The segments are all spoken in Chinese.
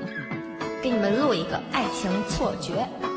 给你们录一个《爱情错觉》。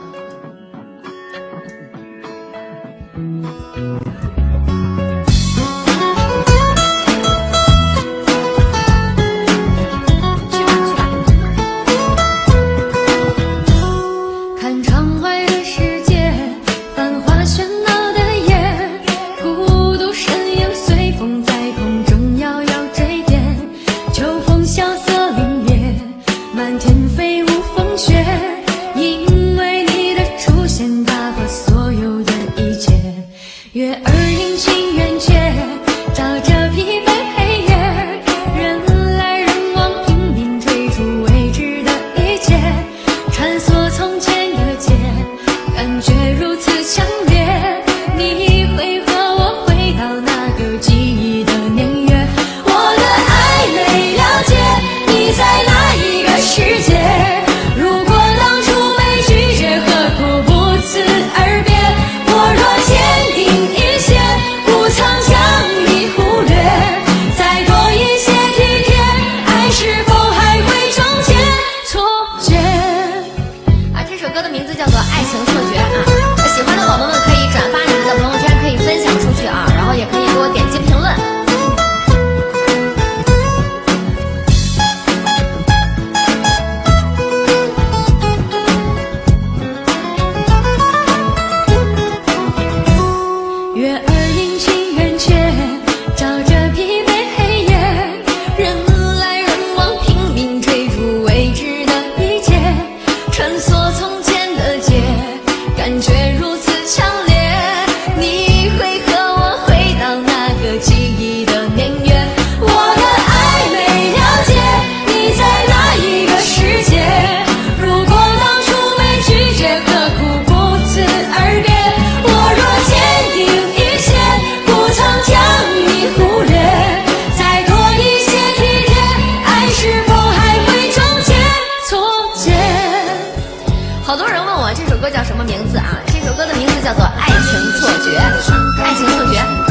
看窗外的世界，繁华喧闹的夜，孤独身影随风在空中摇摇坠跌，秋风萧瑟凛冽，满天飞舞风雪，因为你的出现打破所有的一切，月儿阴晴圆缺，照着疲惫黑夜，人来人往拼命追逐未知的一切，穿梭从前的街，感觉如此强烈，你会和我回到那个记忆的年月，我的爱没了解，你在哪一个世界，如果当初没拒绝，何苦不辞而别，我若坚定一些，不曾将你忽略，再多一些体贴，爱是否还会终结错觉。 这首歌的名字叫做《爱情错觉》啊，喜欢的宝宝们可以转发你们的朋友圈，可以分享出去啊，然后也可以给我点击评论。 月儿阴晴圆缺，照着疲惫黑夜，人来人往拼命追逐未知的一切，穿梭从前的街，感觉如此强烈，你会和我回到那个记忆的年月，我的爱没了解，你在哪一个世界，如果当初没拒绝，何苦不辞而别，我若坚定一些，不曾将你忽略，再多一些体贴，爱是否还会终结错觉。 好多人问我这首歌叫什么名字啊？这首歌的名字叫做《爱情错觉》，爱情错觉。